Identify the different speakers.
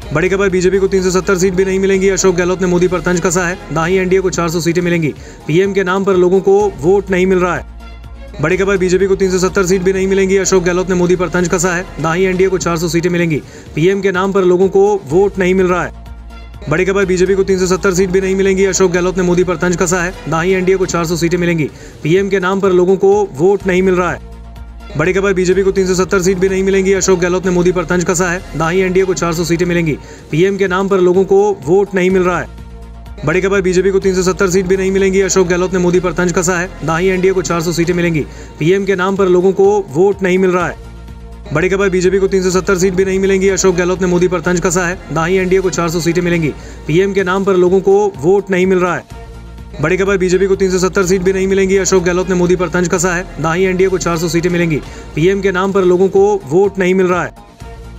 Speaker 1: बड़ी खबर, बीजेपी को 370 सीट भी नहीं मिलेंगी। अशोक गहलोत ने मोदी पर तंज कसा है। ना ही एनडीए को 400 सीटें मिलेंगी। पीएम के नाम पर लोगों को वोट नहीं मिल रहा है। बड़ी खबर, बीजेपी को 370 सीट भी नहीं मिलेंगी। अशोक गहलोत ने मोदी पर तंज कसा है। ना ही एनडीए को 400 सीटें मिलेंगी। पीएम के नाम पर लोगों को वोट नहीं मिल रहा है। बड़ी खबर, बीजेपी को 370 सीट भी नहीं मिलेंगी। अशोक गहलोत ने मोदी पर तंज कसा है। ना ही एनडीए को 400 सीटें मिलेंगी। पीएम के नाम पर लोगों को वोट नहीं मिल रहा है। बड़ी खबर, बीजेपी को 370 सीट भी नहीं मिलेंगी। अशोक गहलोत ने मोदी पर तंज कसा है। ना ही एनडीए को 400 सीटें मिलेंगी। पीएम के नाम पर लोगों को वोट नहीं मिल रहा है। बड़ी खबर, बीजेपी को 370 सीट भी नहीं मिलेंगी। अशोक गहलोत ने मोदी पर तंज कसा है। ना ही एनडीए को 400 सीटें मिलेंगी। पीएम के नाम पर लोगों को वोट नहीं मिल रहा है। बड़ी खबर, बीजेपी को 370 सीट भी नहीं मिलेंगी। अशोक गहलोत ने मोदी पर तंज कसा है। ना ही एनडीए को 400 सीटें मिलेंगी। पीएम के नाम पर लोगों को वोट नहीं मिल रहा है। बड़ी खबर, बीजेपी को 370 सीट भी नहीं मिलेंगी। अशोक गहलोत ने मोदी पर तंज कसा है। ना ही एनडीए को 400 सीटें मिलेंगी। पीएम के नाम पर लोगों को वोट नहीं मिल रहा है।